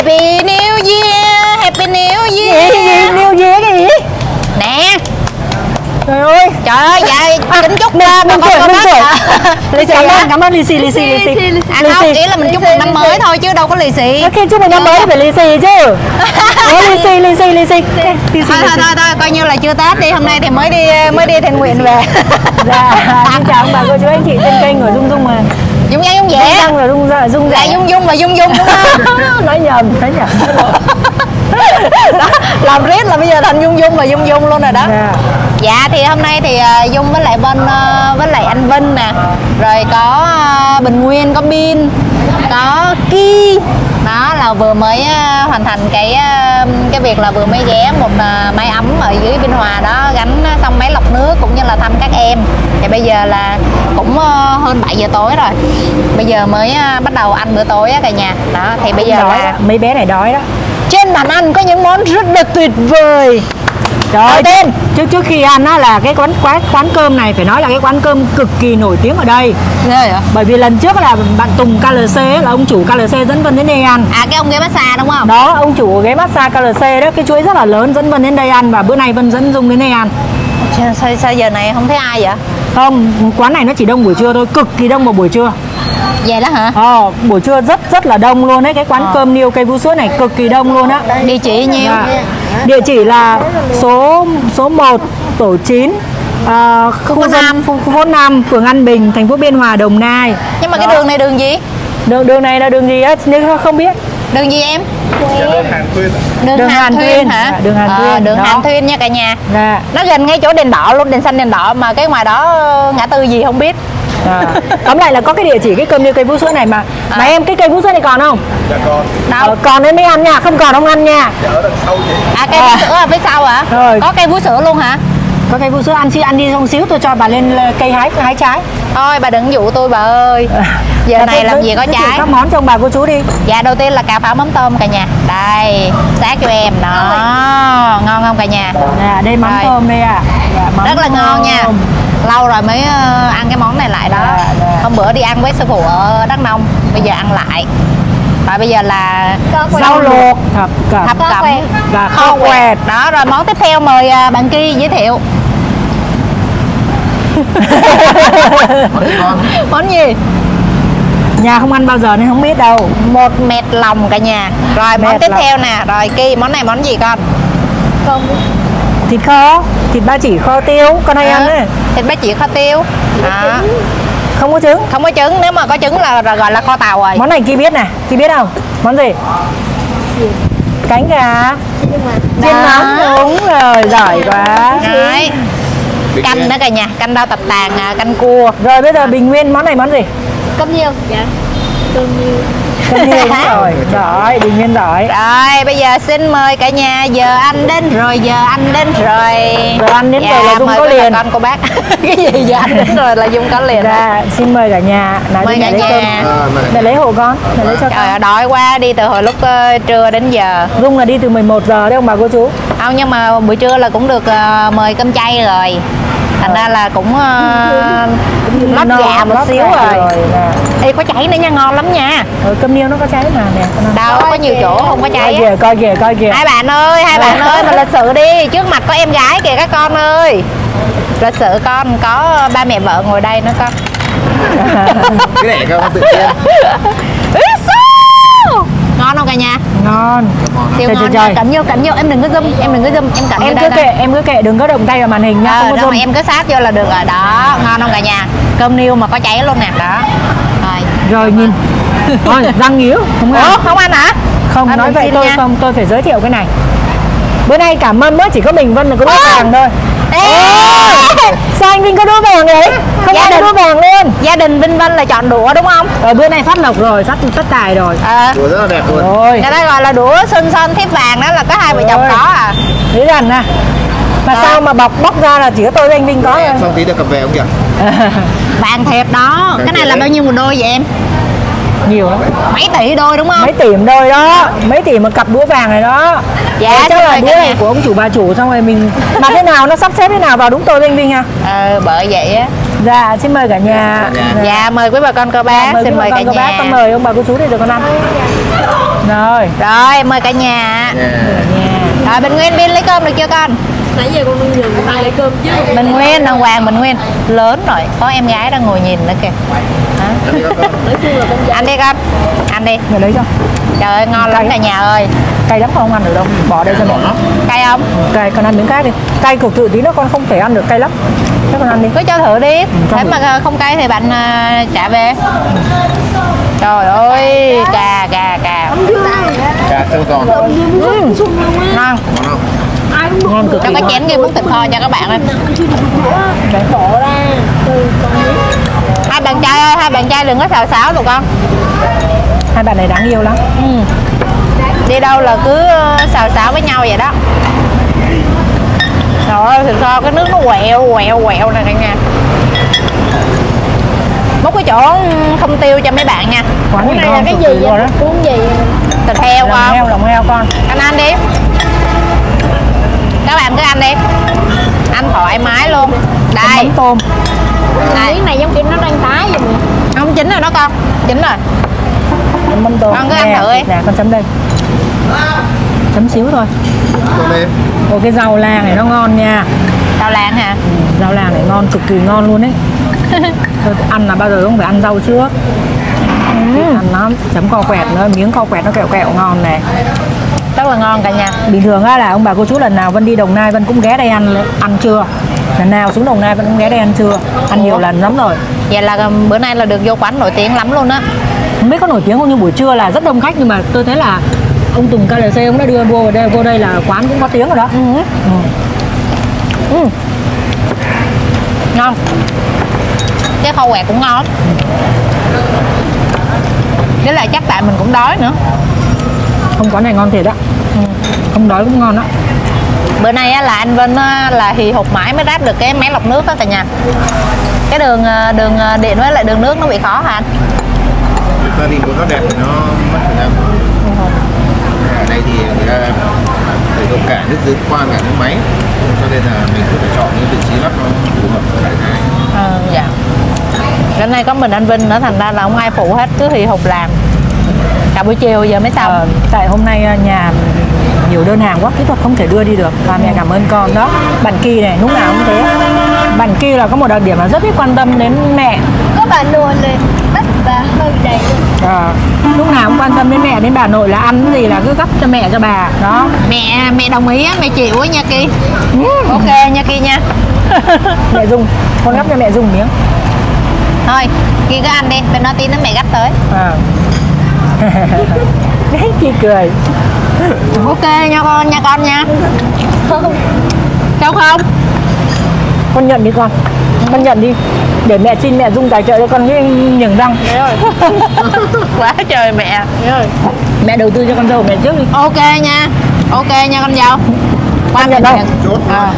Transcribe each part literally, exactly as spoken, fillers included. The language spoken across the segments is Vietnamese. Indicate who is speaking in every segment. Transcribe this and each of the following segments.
Speaker 1: Happy New Year, Happy New Year.
Speaker 2: Gì gì New Year cái gì?
Speaker 1: Nè.
Speaker 2: Trời ơi.
Speaker 1: Trời ơi, dạ kính chúc
Speaker 2: ba
Speaker 1: bà con cô bác.
Speaker 2: Lì xì, cảm ơn, cảm ơn lì xì, lì xì, lì xì.
Speaker 1: À không, ý là mình chúc mừng năm mới thôi chứ đâu có lì xì.
Speaker 2: Khi chúc mừng năm mới phải lì xì chứ. Ủa, lì xì, lì xì, lì xì.
Speaker 1: Thôi thôi thôi thôi, coi như là chưa Tết đi, hôm nay thì mới đi mới đi thiện nguyện về.
Speaker 2: Dạ, xin chào ông bà cô chú anh chị trên kênh của Dung Dung mà.
Speaker 1: Dung Nhan Dung Dẻ.
Speaker 2: Dung là Dung dạ, Dung
Speaker 1: là Dung Dung và Dung Dung đúng không?
Speaker 2: Nói nhầm, nói nhầm.
Speaker 1: Đó, làm riết là bây giờ thành Dung Dung và Dung Dung luôn rồi đó.
Speaker 2: Dạ.
Speaker 1: Dạ thì hôm nay thì uh, Dung với lại bên uh, với lại anh Vinh nè, rồi có uh, Bình Nguyên, có Bin, có Ki. Đó là vừa mới uh, hoàn thành cái uh, cái việc là vừa mới ghé một uh, máy ấm ở dưới Biên Hòa đó, gắn xong máy lọc nước cũng như là thăm các em. Thì bây giờ là cũng uh, hơn bảy giờ tối rồi. Bây giờ mới uh, bắt đầu ăn bữa tối á cả nhà. Đó thì bây giờ
Speaker 2: Đói
Speaker 1: là
Speaker 2: đó. Mấy bé này đói đó.
Speaker 1: trên bàn ăn có những món rất là tuyệt vời.
Speaker 2: Trời ơi,
Speaker 1: tên
Speaker 2: trước trước khi ăn á là cái quán quán quán cơm này phải nói là cái quán cơm cực kỳ nổi tiếng ở đây.
Speaker 1: Ghê hả?
Speaker 2: Bởi vì lần trước là bạn Tùng ca lờ xê ấy, là ông chủ ca lờ xê dẫn Vân đến đây ăn.
Speaker 1: À cái ông ghế massage đúng không?
Speaker 2: Đó, ông chủ ghế massage ca lờ xê đó, cái chuỗi rất là lớn dẫn Vân đến đây ăn và bữa nay Vân dẫn Dung đến đây ăn.
Speaker 1: Sao, sao giờ này không thấy ai vậy?
Speaker 2: Không, quán này nó chỉ đông buổi trưa thôi, cực kỳ đông vào buổi trưa.
Speaker 1: Vậy đó hả?
Speaker 2: Ờ, buổi trưa rất rất là đông luôn đấy, cái quán ờ. cơm niêu cây vú sữa này cực kỳ đông luôn á.
Speaker 1: Địa chỉ nhiêu?
Speaker 2: À, địa chỉ là số số một tổ chín à, khu, khu năm, khu, khu phố năm, phường An Bình, thành phố Biên Hòa, Đồng Nai.
Speaker 1: Nhưng mà đó. Cái đường này đường gì?
Speaker 2: Đường đường này là đường gì á? Nếu không biết.
Speaker 1: Đường gì em?
Speaker 3: Đường Hàn Thuyên.
Speaker 1: Đường, đường Hàn Thuyên, Thuyên hả?
Speaker 2: À, đường Hàn Thuyên.
Speaker 1: À, đường Hàn Thuyên nha cả nhà.
Speaker 2: Dạ.
Speaker 1: Nó gần ngay chỗ đèn đỏ luôn, đèn xanh đèn đỏ mà cái ngoài đó ngã tư gì không biết.
Speaker 2: À. Tóm lại là có cái địa chỉ cái cơm niêu cây vú sữa này mà. À. Mà em cái cây vú sữa này còn không?
Speaker 3: Dạ còn.
Speaker 1: Đâu?
Speaker 2: Ờ, còn em mới ăn nha, không còn không ăn nha.
Speaker 3: Dạ ở đằng sau vậy.
Speaker 1: À cây à. vú sữa ở phía sau hả?
Speaker 2: Rồi.
Speaker 1: Có cây vú sữa luôn hả?
Speaker 2: Có cây vú sữa, ăn xí ăn đi xong xíu tôi cho bà lên cây hái hái trái.
Speaker 1: Thôi bà đừng dụ tôi bà ơi. Giờ này làm gì có trái.
Speaker 2: Các món cho ông bà cô chú đi.
Speaker 1: Dạ đầu tiên là cà pháo mắm tôm cả nhà. Đây, sát cho em đó. Ngon không cả nhà?
Speaker 2: Dạ, đây mắm rồi. Tôm đây à. Dạ, mắm
Speaker 1: rất là
Speaker 2: tôm.
Speaker 1: ngon nha. Lâu rồi mới ăn cái món này lại đó. Dạ, dạ. Hôm bữa đi ăn với sư phụ ở Đắk Nông, bây giờ ăn lại. Và bây giờ là
Speaker 2: rau luộc, thập cẩm,
Speaker 1: thập cẩm
Speaker 2: và kho quẹt.
Speaker 1: Đó, rồi món tiếp theo mời bạn Ki giới thiệu. Món gì?
Speaker 2: Nhà không ăn bao giờ nên không biết đâu.
Speaker 1: Một mẹt lòng cả nhà. Rồi mẹt món tiếp lòng. Theo nè. Rồi Ki, món này món gì con?
Speaker 2: Không. Thịt kho, thịt ba chỉ kho tiêu, con hay à, ăn đấy.
Speaker 1: Thịt ba chỉ kho tiêu. Đó.
Speaker 2: Không có trứng.
Speaker 1: Không có trứng, nếu mà có trứng là, là gọi là kho tàu rồi.
Speaker 2: Món này Ki biết nè, Ki biết không? Món gì? Cánh gà. Chiên mắm, đúng rồi, giỏi quá.
Speaker 1: Đấy. Canh đó cả nhà, canh rau tập tàn, canh cua.
Speaker 2: Rồi bây giờ Bình Nguyên món này món gì?
Speaker 1: Cơm niêu. Dạ. Cơm niêu.
Speaker 2: Cơm niêu đúng rồi, giỏi, Bình Nguyên giỏi.
Speaker 1: Rồi bây giờ xin mời cả nhà, giờ anh đến rồi, giờ anh đến rồi.
Speaker 2: Giờ anh đến dạ, rồi là Dung có liền.
Speaker 1: Con cô bác. Cái gì giờ anh đến rồi là Dung có liền.
Speaker 2: Dạ, xin mời cả nhà. Nào,
Speaker 1: mời cả nhà.
Speaker 2: Mẹ lấy hộ con, mẹ lấy cho con.
Speaker 1: Trời đói quá, đi từ hồi lúc uh, trưa đến giờ.
Speaker 2: Dung là đi từ mười một giờ đấy ông bà cô chú.
Speaker 1: Không, nhưng mà buổi trưa là cũng được uh, mời cơm chay rồi. Thành ra là cũng uh, lót gà một xíu rồi, rồi Ê có cháy nữa nha, ngon lắm nha.
Speaker 2: Ừ, cơm niêu nó có cháy mà nè.
Speaker 1: Đâu có nhiều chỗ không có cháy.
Speaker 2: Coi kìa, coi kìa, coi kìa.
Speaker 1: Hai bạn ơi, hai bạn ơi, mà lịch sự đi. Trước mặt có em gái kìa các con ơi. Lịch sự con, có ba mẹ vợ ngồi đây nữa con.
Speaker 3: Cái này con tự nhiên.
Speaker 1: Ngon không cả nhà?
Speaker 2: Ngon.
Speaker 1: Siêu ngon nha, cẩn vô, cẩn vô, em đừng có zoom, em đừng có zoom, em cẩn
Speaker 2: em cứ kệ, em cứ kệ, đừng có động tay vào màn hình nha,
Speaker 1: ờ,
Speaker 2: không có zoom.
Speaker 1: Em cứ sát vô là được rồi, đó, ngon không cả nhà? Cơm niêu mà có cháy luôn nè, đó. Rồi.
Speaker 2: Rồi nhìn. Thôi, răng nghíu, không ăn.
Speaker 1: Ủa, không ăn hả?
Speaker 2: Không, à, nói vậy tôi nha. Không, tôi phải giới thiệu cái này. Bữa nay cảm ơn mới chỉ có mình Vân là có đũa vàng thôi.
Speaker 1: Ê!
Speaker 2: Sao anh Vinh có đũa vàng đấy? Không
Speaker 1: gia
Speaker 2: có
Speaker 1: đình,
Speaker 2: đũa vàng luôn.
Speaker 1: Gia đình Vinh Vân là chọn đũa đúng không?
Speaker 2: Rồi bữa nay phát lộc rồi, phát phát tài rồi.
Speaker 1: À.
Speaker 3: Đũa rất là đẹp luôn.
Speaker 2: Rồi.
Speaker 1: Người ta gọi là đũa sơn son thiếp vàng, đó là có hai vợ chồng có à.
Speaker 2: Thấy rằng nè. Mà à. Sao mà bọc bóc ra là chỉ có tôi với anh Vinh có thôi.
Speaker 3: Xong tí được cầm về không kìa?
Speaker 1: Vàng thiệt đó. Vàng cái này là đấy. Bao nhiêu một đôi vậy em?
Speaker 2: Nhiều lắm.
Speaker 1: Mấy tỷ đôi đúng không?
Speaker 2: Mấy tỷ một đôi đó. Mấy tỷ một cặp đũa vàng này đó.
Speaker 1: Dạ
Speaker 2: rồi chắc là đũa này của ông chủ bà chủ, xong rồi mình mà thế nào nó sắp xếp thế nào vào đúng tôi với anh Vinh ha.
Speaker 1: Ờ bởi vậy á.
Speaker 2: Dạ xin mời cả nhà.
Speaker 1: Dạ, dạ mời quý bà con cô bác.
Speaker 2: Dạ, mời
Speaker 1: xin mời cả
Speaker 2: nhà. Con mời ông bà cô chú để được con ăn. Rồi.
Speaker 1: Rồi mời cả nhà.
Speaker 3: Nhà.
Speaker 1: Rồi Bình Nguyên Bin lấy cơm được chưa con?
Speaker 4: Nãy giờ con đang nhường ai lấy cơm chứ.
Speaker 1: Bình Nguyên, đàng hoàng Bình Nguyên. Lớn rồi, có em gái đang ngồi nhìn nữa kìa. Hả?
Speaker 4: Nói chung là con
Speaker 1: Ăn đi con, ăn đi.
Speaker 2: Mẹ lấy cho.
Speaker 1: Trời ơi ngon lắm cả nhà ơi.
Speaker 2: Cay lắm con không ăn được đâu. Bỏ đây cho mẹ.
Speaker 1: Cay không?
Speaker 2: Cay, con ăn miếng khác đi. Cay cực tự tí nữa con không thể ăn được cay lắm. Chắc con ăn đi.
Speaker 1: Cứ cho thử đi.
Speaker 2: cho
Speaker 1: Thế
Speaker 2: thử.
Speaker 1: mà không cay thì bạn uh, trả về. Trời ơi, cà cà cà.
Speaker 3: Cà sâu giòn.
Speaker 1: Ngon.
Speaker 3: Ngon không?
Speaker 4: ai cũng
Speaker 2: Ngon cực
Speaker 1: Cho
Speaker 2: kỳ
Speaker 1: cái
Speaker 2: ngon.
Speaker 1: chén kia múc thịt kho cho các bạn ơi.
Speaker 4: để bỏ ra từ con
Speaker 1: Hai bạn trai ơi, hai bạn trai đừng có xào xáo tụi con.
Speaker 2: Hai bạn này đáng yêu lắm.
Speaker 1: Ừ. Đi đâu là cứ uh, xào xáo với nhau vậy đó. Trời ơi, thịt kho cái nước nó quẹo quẹo quẹo nè cả nhà. Múc cái chỗ không tiêu cho mấy bạn nha.
Speaker 2: Quán
Speaker 4: cái
Speaker 2: này
Speaker 4: này là
Speaker 2: ngon
Speaker 4: cái
Speaker 2: cực
Speaker 4: gì
Speaker 2: kỳ luôn
Speaker 4: vậy?
Speaker 2: á.
Speaker 4: Cuốn gì?
Speaker 1: Thịt heo
Speaker 2: Lòng
Speaker 1: không?
Speaker 2: heo, lòng heo con.
Speaker 1: Anh ăn đi. Các bạn cứ ăn đi. Ăn thoải mái luôn. Đây.
Speaker 2: Mắm tôm.
Speaker 1: Đây.
Speaker 4: Cái này giống kiểu nó đang tái vậy nè.
Speaker 1: Không chín rồi đó con. Chín rồi.
Speaker 2: Mắm tôm.
Speaker 1: Con cứ ăn
Speaker 2: Nè,
Speaker 1: thử đi.
Speaker 2: nè con chấm đây. Chấm xíu thôi.
Speaker 3: Tôm em.
Speaker 2: Ồ cái rau lang này nó ngon nha.
Speaker 1: Rau lang hả?
Speaker 2: Rau lang này ngon cực kỳ ngon luôn đấy. Thôi, ăn là bao giờ cũng phải ăn rau trước. Ừ. Ăn nó chấm kho quẹt nữa, miếng kho quẹt nó kẹo kẹo ngon này.
Speaker 1: Rất là ngon cả nhà.
Speaker 2: Bình thường á là ông bà cô chú lần nào Vân đi Đồng Nai Vân cũng ghé đây ăn ăn trưa. Lần nào xuống Đồng Nai Vân cũng ghé đây ăn trưa. Ăn nhiều lần lắm rồi.
Speaker 1: Vậy là bữa nay là được vô quán nổi tiếng lắm luôn á.
Speaker 2: Không biết có nổi tiếng không, nhưng buổi trưa là rất đông khách, nhưng mà tôi thấy là ông Tùng ca lờ xê ông đã đưa vô đây, vô đây là quán cũng có tiếng rồi đó.
Speaker 1: Ừ.
Speaker 2: Ừ.
Speaker 1: Ừ. Ngon. Cái kho quẹt cũng ngon. Với lại chắc tại mình cũng đói nữa.
Speaker 2: Không, quán này ngon thiệt á.
Speaker 1: Ừ.
Speaker 2: Không đói cũng ngon á.
Speaker 1: Bữa nay á, là anh Vinh á, là hì hục mãi mới ráp được cái máy lọc nước đó cả nhà. Cái đường đường điện với lại đường nước nó bị khó hả anh?
Speaker 3: Thực ra thì muốn nó đẹp thì nó mất thời gian. Ở đây thì người ta sử dụng cả nước giếng khoan cả nước máy, cho nên là mình cứ phải chọn những vị trí lắp nó phù hợp với lại cái.
Speaker 1: Ờ, dạ. Cái này có mình anh Vinh nữa, thành ra là không ai phụ hết, cứ hì hục làm. Cả buổi chiều giờ mới xong.
Speaker 2: Ờ, tại hôm nay nhà nhiều đơn hàng quá, kỹ thuật không thể đưa đi được. Ba mẹ cảm ơn con đó. Bạn Kỳ này lúc nào cũng thế. Bạn Kỳ là có một đặc điểm là rất biết quan tâm đến mẹ.
Speaker 4: Có bà nuôi lên bắt bà hơi đầy luôn.
Speaker 2: À, lúc nào cũng quan tâm đến mẹ, đến bà nội là ăn cái gì là cứ gấp cho mẹ cho bà đó.
Speaker 1: Mẹ mẹ đồng ý á, mẹ chịu á nha Ki. Ok nha Ki nha.
Speaker 2: Mẹ Dung, con gấp cho mẹ Dung miếng.
Speaker 1: Thôi Ki cứ ăn đi, bên đó tí nữa mẹ gấp tới.
Speaker 2: À. Ki cười.
Speaker 1: Ok nha con nha con nha. Sao không?
Speaker 2: Con nhận đi con. Con nhận đi. Để mẹ xin mẹ Dung tài trợ cho con cái nhường răng.
Speaker 1: Quá trời mẹ.
Speaker 2: Mẹ đầu tư cho con dâu mẹ trước đi.
Speaker 1: Ok nha. Ok nha con dâu. Qua
Speaker 2: Con nhận
Speaker 1: Bình
Speaker 2: đâu?
Speaker 1: Nguyên.
Speaker 3: Chốt
Speaker 1: À.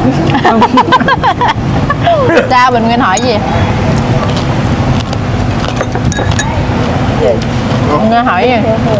Speaker 1: Sao Bình Nguyên hỏi gì? Bình Nguyên hỏi gì?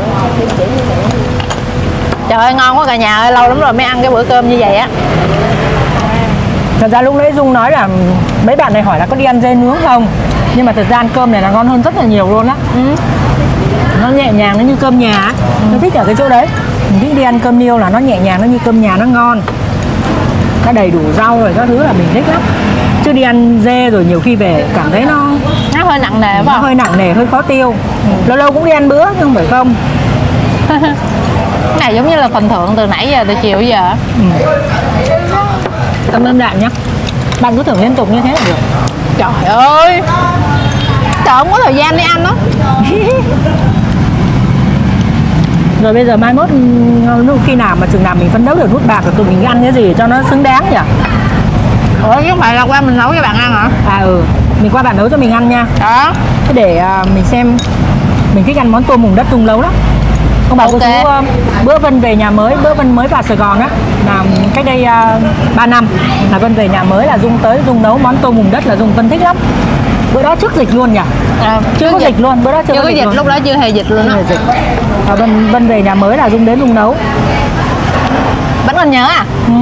Speaker 1: Trời ơi ngon quá cả nhà ơi, lâu lắm rồi mới ăn cái bữa cơm như vậy á.
Speaker 2: Thật ra lúc nãy Dung nói là mấy bạn này hỏi là có đi ăn dê nướng không, nhưng mà thật ra ăn cơm này là ngon hơn rất là nhiều luôn á.
Speaker 1: Ừ.
Speaker 2: Nó nhẹ nhàng, nó như cơm nhà. Ừ. Nó thích ở cái chỗ đấy. Mình thích đi ăn cơm niêu là nó nhẹ nhàng, nó như cơm nhà, nó ngon, nó đầy đủ rau rồi các thứ là mình thích lắm. Chứ đi ăn dê rồi nhiều khi về cảm thấy nó
Speaker 1: Nó hơi nặng nề phải
Speaker 2: nó
Speaker 1: không?
Speaker 2: hơi nặng nề, hơi khó tiêu. Ừ. Lâu lâu cũng đi ăn bữa nhưng không phải không.
Speaker 1: Cái này giống như là phần thưởng từ nãy giờ từ chiều giờ.
Speaker 2: Ừ. Cảm ơn bạn nhé. Bạn cứ thử liên tục như thế là được.
Speaker 1: Trời ơi, trời không có thời gian đi ăn đó.
Speaker 2: Rồi bây giờ mai mốt lúc khi nào mà chừng nào mình phấn đấu được nút bạc rồi tụi mình ăn cái gì cho nó xứng đáng nhỉ?
Speaker 1: Ủa chứ không phải là qua mình nấu cho bạn ăn hả?
Speaker 2: À ừ, mình qua bạn nấu cho mình ăn nha.
Speaker 1: Đó.
Speaker 2: Thế để uh, mình xem. Mình thích ăn món tôm hùm đất Dung nấu lắm. Ông bảo
Speaker 1: Ok.
Speaker 2: cô chú uh, bữa Vân về nhà mới, bữa Vân mới vào Sài Gòn á, là cách đây uh, ba năm là Vân về nhà mới là Dung tới Dung nấu món tôm hùm đất là Dung Vân thích lắm. Bữa đó trước dịch luôn nhỉ?
Speaker 1: À,
Speaker 2: Chưa có
Speaker 1: dịch.
Speaker 2: dịch luôn, bữa đó chưa,
Speaker 1: Chưa có dịch,
Speaker 2: luôn.
Speaker 1: lúc đó chưa hề dịch luôn
Speaker 2: Chưa
Speaker 1: á.
Speaker 2: hề dịch. Và Vân, Vân về nhà mới là Dung đến Dung nấu.
Speaker 1: Vẫn còn nhớ à?
Speaker 2: Ừ.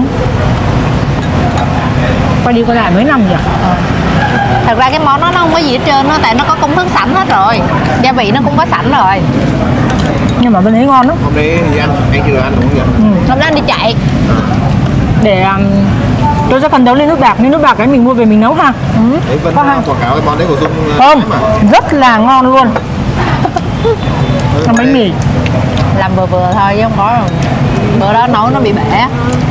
Speaker 2: Quay đi quay lại mấy năm nhỉ?
Speaker 1: Thật ra cái món đó nó không có gì hết trơn á, tại nó có công thức sẵn hết rồi, gia vị nó cũng có sẵn rồi.
Speaker 2: Nhưng mà bên đấy ngon lắm.
Speaker 3: Hôm đấy thì ăn, anh chưa ăn đúng không nhỉ?
Speaker 2: Ừ.
Speaker 1: Hôm nay anh đi chạy.
Speaker 2: Để um, tôi sẽ phấn đấu lên nước bạc, nên nước bạc cái mình mua về mình nấu ha. Ừ.
Speaker 3: Đấy Vân
Speaker 2: Có hay.
Speaker 3: quảng cáo cái món đấy của Dung
Speaker 2: Không,
Speaker 3: mà.
Speaker 2: rất là ngon luôn. Làm bánh mì.
Speaker 1: Làm vừa vừa thôi chứ không có. Bữa đó nấu nó bị bể.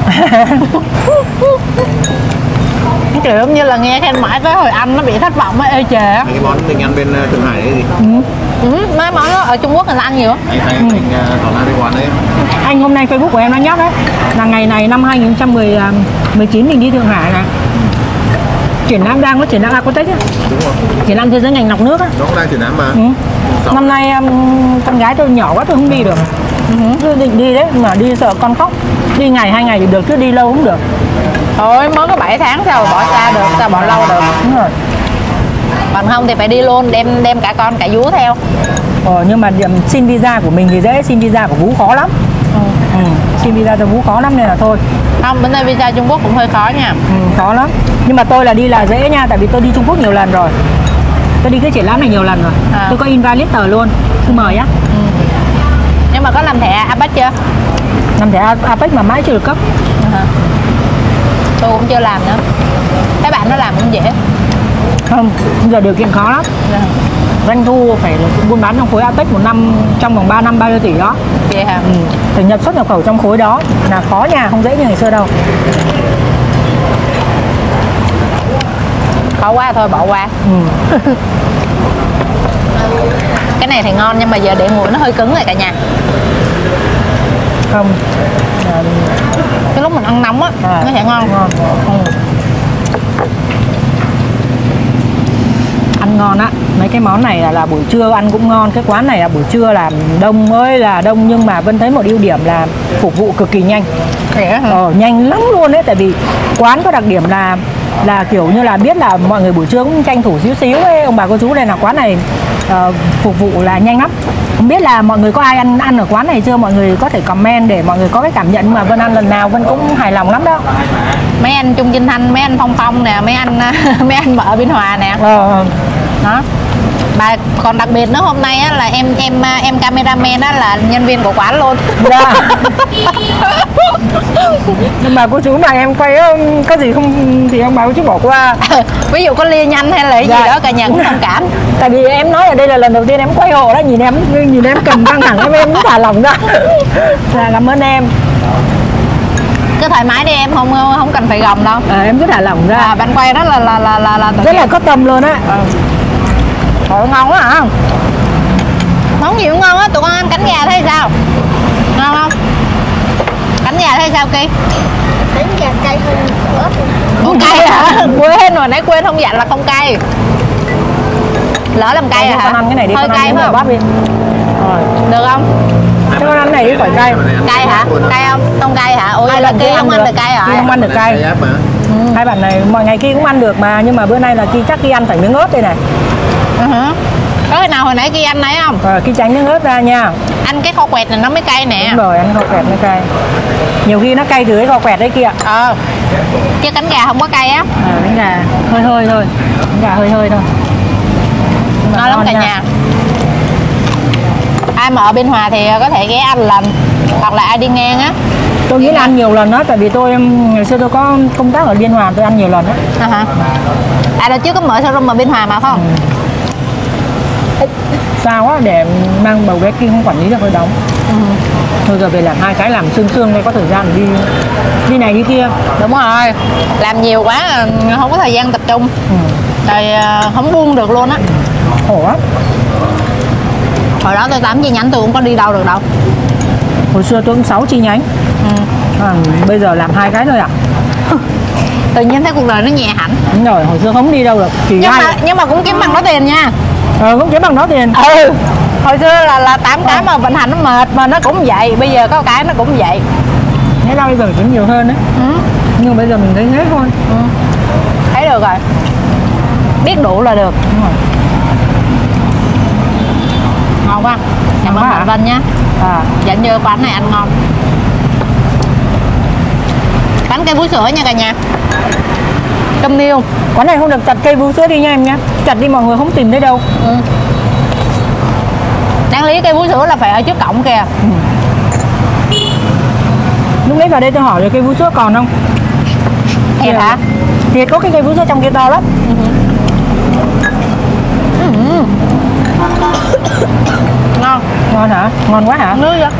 Speaker 1: Kiểu giống như là nghe khen mãi tới hồi ăn nó bị thất vọng ấy, ê chề á.
Speaker 3: Cái món mình ăn bên Thượng Hải đấy gì?
Speaker 2: Ừ.
Speaker 1: Ừ, mấy món đó ở Trung Quốc người ta ăn nhiều á.
Speaker 3: Anh anh anh tỏ ra cái quán đấy.
Speaker 2: Anh hôm nay Facebook của em nó nhắc đấy là ngày này năm hai không một chín mình đi Thượng Hải này. Triển lãm đang có triển lãm Aquatech á.
Speaker 3: Đúng rồi.
Speaker 2: Triển lãm thế giới ngành lọc nước á.
Speaker 3: Nó cũng đang triển lãm mà.
Speaker 2: Ừ. Năm nay um, con gái tôi nhỏ quá tôi không đi được. Tôi định đi đấy mà đi sợ con khóc. Đi ngày hai ngày thì được chứ đi lâu không được.
Speaker 1: Thôi mới có bảy tháng sao mà bỏ xa được, sao bỏ lâu được.
Speaker 2: Đúng rồi.
Speaker 1: Còn không thì phải đi luôn, đem đem cả con cả vú theo.
Speaker 2: Ờ, nhưng mà điểm xin visa của mình thì dễ, xin visa của Vũ khó lắm.
Speaker 1: Ừ.
Speaker 2: Ừ. Xin visa cho Vũ khó lắm nên là thôi.
Speaker 1: Không, bên đây visa Trung Quốc cũng hơi khó nha.
Speaker 2: Ừ, khó lắm. Nhưng mà tôi là đi là dễ nha, tại vì tôi đi Trung Quốc nhiều lần rồi. Tôi đi cái triển lãm này nhiều lần rồi.
Speaker 1: À.
Speaker 2: Tôi có invite letter luôn, thư mời á.
Speaker 1: Ừ. Nhưng mà có làm thẻ a pếch chưa?
Speaker 2: Làm thẻ a pếch mà mãi chưa được cấp.
Speaker 1: À. Tôi cũng chưa làm nữa. Các bạn nó làm cũng dễ.
Speaker 2: Không, bây giờ điều kiện khó lắm.
Speaker 1: Dạ.
Speaker 2: Doanh thu phải buôn bán trong khối a pếch một năm, trong vòng ba năm bao nhiêu tỷ đó.
Speaker 1: Vậy hả?
Speaker 2: Ừ. Phải nhập xuất nhập khẩu trong khối đó là khó nha, không dễ như ngày xưa đâu.
Speaker 1: Khó quá thôi bỏ qua.
Speaker 2: Ừ.
Speaker 1: Cái này thì ngon nhưng mà giờ để nguội nó hơi cứng rồi cả nhà.
Speaker 2: Không. À,
Speaker 1: Cái lúc mình ăn nóng á,
Speaker 2: à,
Speaker 1: nó sẽ ngon.
Speaker 2: ngon.
Speaker 1: Ừ.
Speaker 2: Ăn ngon á. Mấy cái món này là, là buổi trưa ăn cũng ngon. Cái quán này là buổi trưa làm đông ơi là đông. Nhưng mà Vân thấy một ưu điểm là phục vụ cực kỳ nhanh.
Speaker 1: Rẻ hả?
Speaker 2: Ờ, nhanh lắm luôn đấy. Tại vì quán có đặc điểm là là kiểu như là biết là mọi người buổi trưa cũng tranh thủ xíu xíu ấy. Ông bà cô chú đây là quán này uh, phục vụ là nhanh lắm. Không biết là mọi người có ai ăn ăn ở quán này chưa? Mọi người có thể comment để mọi người có cái cảm nhận. Mà Vân ăn lần nào Vân cũng hài lòng lắm đó.
Speaker 1: Mấy anh Trung Kinh Thanh, mấy anh Phong Phong nè, mấy anh mấy anh mà ở Biên Hòa nè.
Speaker 2: Ờ.
Speaker 1: Đó. Bà còn đặc biệt nữa hôm nay á, là em em em cameraman á là nhân viên của quán luôn.
Speaker 2: Dạ. Nhưng mà cô chú mà em quay có gì không thì ông bà cô chú bỏ qua.
Speaker 1: Ví dụ có lia nhanh hay là cái
Speaker 2: Dạ.
Speaker 1: gì đó cả nhà cũng thông cảm.
Speaker 2: Tại vì em nói ở đây là lần đầu tiên em quay hộ đó, nhìn em nhìn em cầm căng thẳng em em cũng thả lỏng ra. Dạ, cảm ơn em.
Speaker 1: Cứ thoải mái đi em, không không cần phải gồng đâu.
Speaker 2: À, em cứ thả lỏng ra.
Speaker 1: À, bạn quay đó là là là là, là tự
Speaker 2: Rất
Speaker 1: nhiên.
Speaker 2: là có tâm luôn á.
Speaker 1: Ừ. Ôi, ngon quá hả? Món gì cũng ngon á, tụi con ăn cánh gà thấy sao? Ngon không? Cánh gà thấy sao Ki?
Speaker 4: Đánh gà cay hơn ớt.
Speaker 1: Không cay hả? Quên rồi, nãy quên không dặn là không cay. Lỡ làm cay
Speaker 2: Đây,
Speaker 1: à hả?
Speaker 2: con ăn cái này đi,
Speaker 1: hơi
Speaker 2: con
Speaker 1: cay
Speaker 2: ăn
Speaker 1: phải
Speaker 2: cái
Speaker 1: không?
Speaker 2: bắp đi. Rồi.
Speaker 1: Được không?
Speaker 2: Cho con ăn này đi khỏi cay.
Speaker 1: Cay hả? Cay không? Không cay hả? Ủa
Speaker 2: Hai
Speaker 1: là
Speaker 2: lần
Speaker 1: Ki
Speaker 2: kia
Speaker 1: không ăn
Speaker 2: được.
Speaker 1: được cay
Speaker 2: Ki
Speaker 1: rồi.
Speaker 2: không ăn được cay.
Speaker 3: Cái áp mà.
Speaker 1: Ừ.
Speaker 2: Hai bạn này mọi ngày Ki cũng ăn được mà, nhưng mà bữa nay là Ki chắc Ki ăn phải miếng ớt đây này.
Speaker 1: Ừ hử. Có khi nào hồi nãy Ki ăn đấy không?
Speaker 2: Rồi Ki tránh miếng ớt ra nha.
Speaker 1: Ăn cái kho quẹt này nó mới cay nè.
Speaker 2: Đúng rồi, ăn kho quẹt nó cay. Nhiều khi nó cay từ cái kho quẹt đấy kia.
Speaker 1: Ờ. Chứ cánh gà không có cay á.
Speaker 2: À, bánh gà hơi hơi thôi, bánh gà hơi hơi thôi. Nhưng mà
Speaker 1: Ngon lắm cả
Speaker 2: nha.
Speaker 1: nhà. Ai mà ở Biên Hòa thì có thể ghé ăn lần, hoặc là ai đi ngang á.
Speaker 2: Tôi nghĩ là ăn nhiều lần đó, tại vì tôi um, ngày xưa tôi có công tác ở Biên Hòa, tôi ăn nhiều lần đó.
Speaker 1: À hả? À là chưa có mở showroom ở Biên Hòa mà phải không?
Speaker 2: Sao á, để mang bầu bé kia không quản lý được hơi đóng.
Speaker 1: Ừ.
Speaker 2: Thôi giờ về làm hai cái, làm xương xương đây có thời gian để đi đi này đi kia.
Speaker 1: Đúng rồi. Làm nhiều quá không có thời gian tập trung.
Speaker 2: Ừ.
Speaker 1: Rồi à, không buông được luôn á.
Speaker 2: Khổ á.
Speaker 1: Hồi đó tôi tám chi nhánh tôi cũng có đi đâu được đâu.
Speaker 2: Hồi xưa tôi cũng sáu chi nhánh.
Speaker 1: Ừ.
Speaker 2: À, bây giờ làm hai cái thôi à.
Speaker 1: Tự nhiên thấy cuộc đời nó nhẹ hẳn.
Speaker 2: Đúng rồi, hồi xưa không đi đâu được. Chỉ
Speaker 1: Nhưng
Speaker 2: hai.
Speaker 1: mà nhưng mà cũng kiếm bằng đó tiền nha.
Speaker 2: Ờ, cũng kiếm bằng đó tiền.
Speaker 1: Ừ. Hồi xưa là là tám cái mà vận hành nó mệt mà nó cũng vậy, bây giờ có cái nó cũng vậy.
Speaker 2: Thế ra bây giờ kiếm nhiều hơn đấy.
Speaker 1: Ừ.
Speaker 2: Nhưng mà bây giờ mình thấy hết thôi.
Speaker 1: Ừ. Thấy được rồi. Biết đủ là được.
Speaker 2: Đúng rồi.
Speaker 1: Ngon quá. Cảm
Speaker 2: Ngon
Speaker 1: ơn
Speaker 2: quá
Speaker 1: bạn
Speaker 2: hả?
Speaker 1: Vân nhé.
Speaker 2: À,
Speaker 1: Dẫn vô quán này ăn ngon. Bánh cây vú sữa nha cả nhà. Cơm niêu.
Speaker 2: quán này không được chặt cây vú sữa đi nha em nhé. Chặt đi mọi người không tìm thấy đâu.
Speaker 1: Ừ. Đang lý cây vú sữa là phải ở trước cổng kìa.
Speaker 2: Ừ. Lúc nãy vào đây tôi hỏi rồi cây vú sữa còn không?
Speaker 1: Thiệt hả?
Speaker 2: Thiệt, có cái cây vú sữa trong kia to lắm.
Speaker 1: Ừ. Ngon.
Speaker 2: Ngon hả? Ngon quá hả?
Speaker 1: Nước vậy?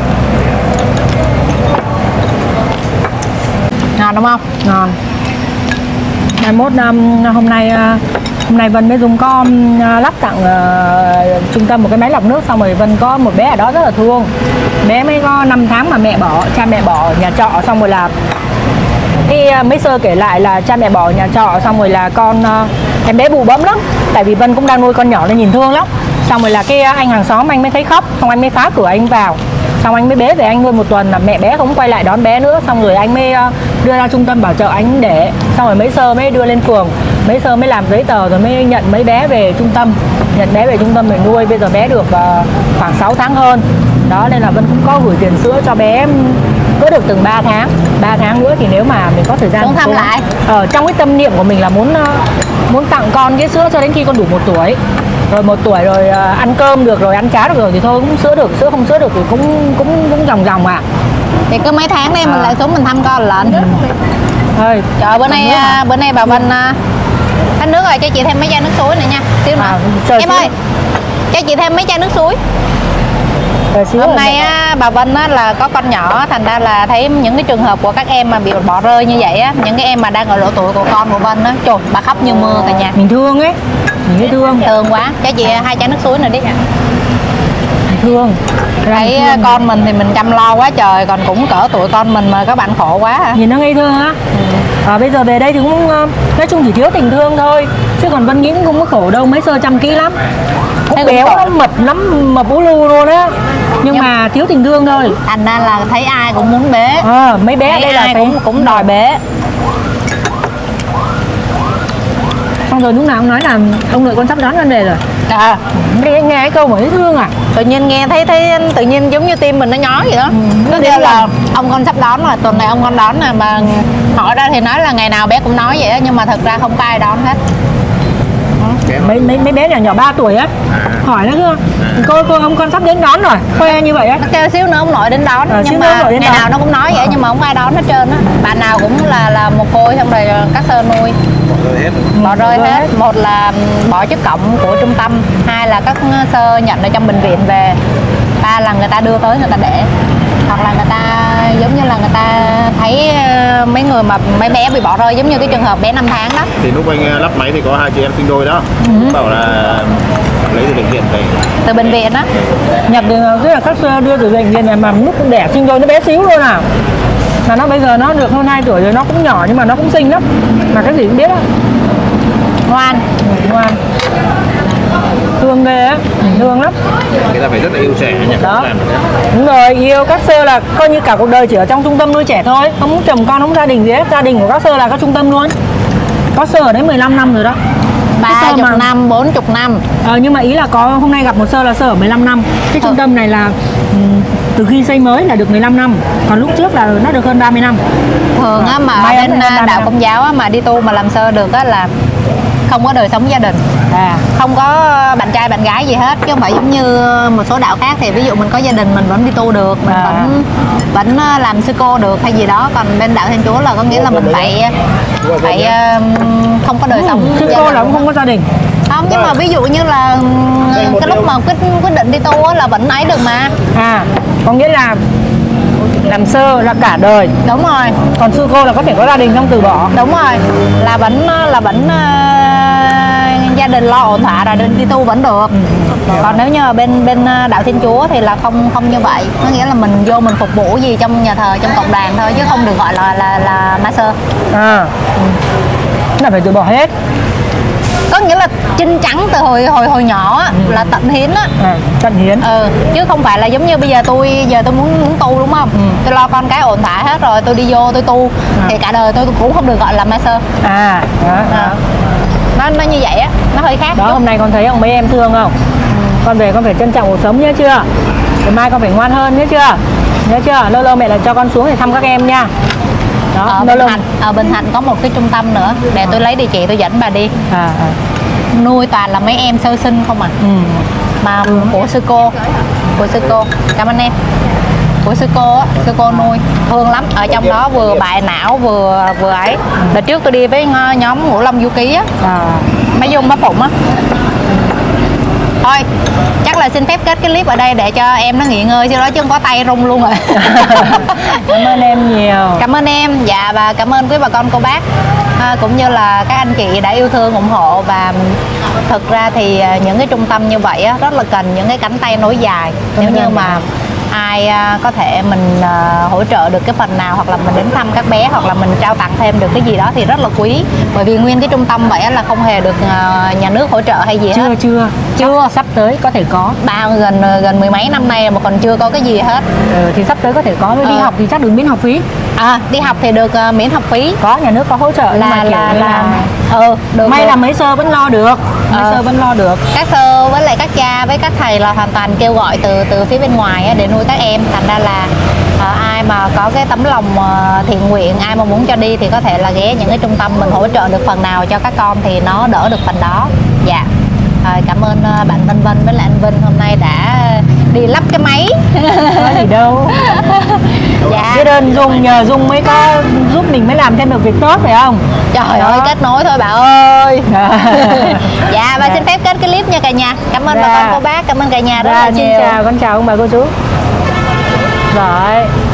Speaker 1: Ngon đúng không?
Speaker 2: Ngon. Ngày mốt um, hôm nay uh, hôm nay Vân với Dung có um, lắp tặng uh, trung tâm một cái máy lọc nước, xong rồi Vân có một bé ở đó rất là thương. Bé mới có năm tháng mà mẹ bỏ, cha mẹ bỏ ở nhà trọ, xong rồi là cái uh, mấy sơ kể lại là cha mẹ bỏ ở nhà trọ, xong rồi là con uh, em bé bụ bẫm lắm, tại vì Vân cũng đang nuôi con nhỏ nên nhìn thương lắm. Xong rồi là cái uh, anh hàng xóm anh mới thấy khóc, xong anh mới phá cửa anh vào, xong anh mới bế về anh nuôi một tuần, là mẹ bé không quay lại đón bé nữa, xong rồi anh mới uh, đưa ra trung tâm bảo trợ anh để, xong rồi mấy sơ mới đưa lên phường, mấy sơ mới làm giấy tờ rồi mới nhận mấy bé về trung tâm, nhận bé về trung tâm để nuôi. Bây giờ bé được uh, khoảng sáu tháng hơn đó, nên là Vân cũng có gửi tiền sữa cho bé cứ được từng ba tháng, ba tháng nữa thì nếu mà mình có thời gian
Speaker 1: Muốn thăm lại.
Speaker 2: Ở trong cái tâm niệm của mình là muốn uh, muốn tặng con cái sữa cho đến khi con đủ một tuổi, rồi một tuổi rồi uh, ăn cơm được rồi, ăn cá được rồi thì thôi cũng sữa được, sữa không sữa được thì cũng cũng cũng vòng vòng à.
Speaker 1: Thì cứ mấy tháng đây mình
Speaker 2: À.
Speaker 1: lại xuống mình thăm con lợn.
Speaker 2: Thôi
Speaker 1: Trời ơi, bữa nay
Speaker 2: nước hả?
Speaker 1: à, bữa nay bà Vân à, hết nước rồi, cho chị thêm mấy chai nước suối nữa nha. Xíu nữa.
Speaker 2: À, chờ
Speaker 1: Em
Speaker 2: xíu.
Speaker 1: ơi, cho chị thêm mấy chai nước suối.
Speaker 2: rồi xíu
Speaker 1: Hôm
Speaker 2: rồi
Speaker 1: nay
Speaker 2: mẹ-
Speaker 1: á, bà Vân á, là có con nhỏ, thành ra là thấy những cái trường hợp của các em mà bị bỏ rơi như vậy á, những cái em mà đang ở độ tuổi của con của Vân á, trời bà khóc như mưa cả nhà.
Speaker 2: mình thương ấy, mình thấy thương,
Speaker 1: Thương quá, cho chị hai chai nước suối nữa đi.
Speaker 2: mình thương.
Speaker 1: Thấy
Speaker 2: Thương.
Speaker 1: à, con mình thì mình chăm lo quá trời, còn cũng cỡ tuổi con mình mà các bạn khổ quá à.
Speaker 2: Nhìn nó ngây thơ á. À, bây giờ về đây thì cũng uh, nói chung chỉ thiếu tình thương thôi, chứ còn Vân nghĩ cũng không có khổ đâu, mấy sơ trăm ký lắm, cũng
Speaker 1: Thế cũng
Speaker 2: béo
Speaker 1: khổ.
Speaker 2: lắm, mập lắm, mập ú lu luôn á, nhưng
Speaker 1: Nhưng-
Speaker 2: mà thiếu tình thương thôi.
Speaker 1: Thành ra là thấy ai cũng muốn bế.
Speaker 2: À, mấy bé ở
Speaker 1: Thấy
Speaker 2: đây là
Speaker 1: ai
Speaker 2: thấy
Speaker 1: cũng cũng đòi bế.
Speaker 2: xong rồi lúc nào cũng nói là ông nội con sắp đón con về rồi.
Speaker 1: À,
Speaker 2: Nghe, nghe cái câu mà thấy thương à.
Speaker 1: tự nhiên nghe thấy thấy tự nhiên giống như tim mình nó nhói vậy đó. Nó kêu là ông con sắp đón rồi, tuần này ông con đón nè, mà hỏi ra thì nói là ngày nào bé cũng nói vậy đó, nhưng mà thật ra không có ai đón hết.
Speaker 2: mấy mấy mấy bé nhỏ nhỏ ba tuổi á, hỏi nó cứ cô cô ông con sắp đến đón rồi, khoe như vậy á.
Speaker 1: Nó kêu xíu nữa ông nội đến đón,
Speaker 2: Ờ, xíu
Speaker 1: nhưng
Speaker 2: nữa ông
Speaker 1: mà
Speaker 2: nội đến
Speaker 1: ngày
Speaker 2: đón.
Speaker 1: nào nó cũng nói vậy, nhưng mà không ai đón hết trơn á. Bạn nào cũng là là một cô xong rồi các sơ nuôi
Speaker 3: bỏ rơi hết.
Speaker 1: bỏ rơi
Speaker 2: bỏ rơi
Speaker 1: hết.
Speaker 2: hết.
Speaker 1: Một là bỏ trước cổng của trung tâm, hai là các sơ nhận ở trong bệnh viện về, ba là người ta đưa tới người ta để, hoặc là người ta giống như là người ta thấy ờ, mấy người mà mấy bé bị bỏ rơi, giống như cái trường hợp bé năm tháng đó.
Speaker 3: Thì lúc anh uh, lắp máy thì có hai chị em sinh đôi đó, bảo là lấy từ bệnh viện về.
Speaker 1: Từ bệnh viện đó.
Speaker 2: Nhập từ tức là các sơ đưa từ bệnh viện này mà lúc đẻ sinh đôi nó bé xíu luôn à, mà nó bây giờ nó được hơn hai tuổi rồi, nó cũng nhỏ nhưng mà nó cũng xinh lắm, mà cái gì cũng biết á,
Speaker 1: Ngoan.
Speaker 2: ngoan, thương ghê á, thương lắm.
Speaker 3: Người ta phải rất là yêu trẻ nhỉ.
Speaker 2: Đó.
Speaker 3: Làm được đấy.
Speaker 2: Đúng rồi, yêu các sơ là coi như cả cuộc đời chỉ ở trong trung tâm nuôi trẻ thôi, không muốn chồng con, không gia đình gì hết. Gia đình của các sơ là các trung tâm luôn. Có sơ ở đấy mười lăm năm rồi đó. Cái
Speaker 1: Ba
Speaker 2: sơ
Speaker 1: chục
Speaker 2: mà-
Speaker 1: năm, bốn chục năm.
Speaker 2: Ờ, nhưng mà ý là có hôm nay gặp một sơ là sơ ở mười lăm năm. Cái trung
Speaker 1: Ừ.
Speaker 2: tâm này là ừm, từ khi xây mới là được mười lăm năm, còn lúc trước là nó được hơn ba mươi năm.
Speaker 1: Thường á mà
Speaker 2: May
Speaker 1: ở
Speaker 2: lắm,
Speaker 1: bên
Speaker 2: may
Speaker 1: à,
Speaker 2: lắm.
Speaker 1: đạo Công giáo á, mà đi tu mà làm sơ được á là không có đời sống gia đình,
Speaker 2: À,
Speaker 1: không có bạn trai bạn gái gì hết, chứ không phải giống như một số đạo khác thì ví dụ mình có gia đình mình vẫn đi tu được, mình
Speaker 2: À.
Speaker 1: vẫn vẫn ờ, làm sư cô được hay gì đó. Còn bên đạo Thiên Chúa là có nghĩa là mình phải phải ờ, không có đời sống
Speaker 2: sư
Speaker 1: gia
Speaker 2: cô
Speaker 1: đình.
Speaker 2: là cũng không có gia đình.
Speaker 1: Không, nhưng mà ví dụ như là ừm,
Speaker 3: Đây, một
Speaker 1: cái lúc
Speaker 3: điều.
Speaker 1: mà quyết quyết định đi tu á là vẫn ấy được mà.
Speaker 2: À, có nghĩa là làm sơ là cả đời,
Speaker 1: Đúng rồi,
Speaker 2: còn sư cô là có thể có gia đình không từ bỏ.
Speaker 1: đúng rồi, là vẫn là vẫn ờ, gia đình lo ổn thỏa rồi đi tu vẫn được. Còn nếu như ở bên bên ờ, đạo Thiên Chúa thì là không không như vậy, có nghĩa là mình vô mình phục vụ gì trong nhà thờ, trong cộng đoàn thôi, chứ không được gọi là là là ma sơ.
Speaker 2: À, là phải từ bỏ hết.
Speaker 1: Có nghĩa là chinh trắng từ hồi hồi hồi nhỏ á, là tận hiến á.
Speaker 2: À, tận hiến.
Speaker 1: Ừ, chứ không phải là giống như bây giờ tôi giờ tôi muốn muốn tu đúng không?
Speaker 2: Ừ.
Speaker 1: Tôi lo con cái ổn thỏa hết rồi, tôi đi vô tôi tu
Speaker 2: À.
Speaker 1: thì cả đời tôi cũng không được gọi là ma sơ.
Speaker 2: À, đó, đó.
Speaker 1: À. Nó nó như vậy á, nó hơi khác.
Speaker 2: Đó,
Speaker 1: chút.
Speaker 2: hôm nay con thấy ông mấy em thương không? Con về con phải trân trọng cuộc sống nhớ chưa? Ngày mai con phải ngoan hơn nhớ chưa? Nhớ chưa? Lâu lâu mẹ lại cho con xuống để thăm các em nha. Đó,
Speaker 1: Ở
Speaker 2: lâu
Speaker 1: Bình
Speaker 2: lâu.
Speaker 1: Thạnh, ở Bình Thạnh có một cái trung tâm nữa, để tôi lấy địa chỉ tôi dẫn bà đi.
Speaker 2: À, à.
Speaker 1: Nuôi toàn là mấy em sơ sinh không à.
Speaker 2: Ừ.
Speaker 1: mà của sư cô, của sư cô. Cảm ơn em. Của sư cô á, sư cô nuôi thương lắm, ở trong đó vừa bại não vừa vừa ấy. Đợt trước tôi đi với nhóm Ngũ Long Du Ký á,
Speaker 2: À.
Speaker 1: mấy Dung, mấy Phụng á. Thôi chắc là xin phép kết cái clip ở đây để cho em nó nghỉ ngơi chứ đó chứ không có tay rung luôn rồi.
Speaker 2: Cảm ơn em nhiều.
Speaker 1: Cảm ơn em, dạ, và cảm ơn quý bà con cô bác, à, cũng như là các anh chị đã yêu thương ủng hộ. Và thực ra thì những cái trung tâm như vậy á, rất là cần những cái cánh tay nối dài. Nếu như mà ai có thể mình uh, hỗ trợ được cái phần nào, hoặc là mình đến thăm các bé, hoặc là mình trao tặng thêm được cái gì đó thì rất là quý. Bởi vì nguyên cái trung tâm vậy là không hề được uh, nhà nước hỗ trợ hay gì
Speaker 2: Chưa
Speaker 1: hết.
Speaker 2: chưa
Speaker 1: Chưa.
Speaker 2: Sắp, sắp tới có thể có.
Speaker 1: Bao gần gần mười mấy năm nay mà còn chưa có cái gì hết.
Speaker 2: Ừ, thì sắp tới có thể có. Với đi
Speaker 1: Ờ.
Speaker 2: học thì chắc đừng miễn học phí.
Speaker 1: À, đi học thì được uh, miễn học phí.
Speaker 2: Có, nhà nước có hỗ trợ nhưng
Speaker 1: Là
Speaker 2: mà kiểu
Speaker 1: là
Speaker 2: như
Speaker 1: là ừ, được,
Speaker 2: may
Speaker 1: được.
Speaker 2: là mấy sơ vẫn lo được. Mấy
Speaker 1: Ờ.
Speaker 2: sơ vẫn lo được.
Speaker 1: Các sơ với lại các cha với các thầy là hoàn toàn kêu gọi từ từ phía bên ngoài á, để nuôi các em. Thành ra là à, ai mà có cái tấm lòng à, thiện nguyện, ai mà muốn cho đi thì có thể là ghé những cái trung tâm, mình hỗ trợ được phần nào cho các con thì nó đỡ được phần đó. Dạ. À, cảm ơn à, bạn Vân Vân với lại anh Vinh hôm nay đã đi lắp cái máy.
Speaker 2: Có gì đâu.
Speaker 1: Dạ.
Speaker 2: Biết ơn Dung, nhờ Dung mới có giúp mình mới làm thêm được việc tốt phải không?
Speaker 1: Trời
Speaker 2: Đó.
Speaker 1: ơi, kết nối thôi bà ơi. Dạ, và
Speaker 2: Dạ.
Speaker 1: xin phép kết cái clip nha cả nhà. Cảm ơn bà
Speaker 2: Dạ.
Speaker 1: con cô bác, cảm ơn cả nhà rất
Speaker 2: Dạ,
Speaker 1: là
Speaker 2: xin
Speaker 1: nhiều.
Speaker 2: chào, con chào ông bà cô chú. Rồi.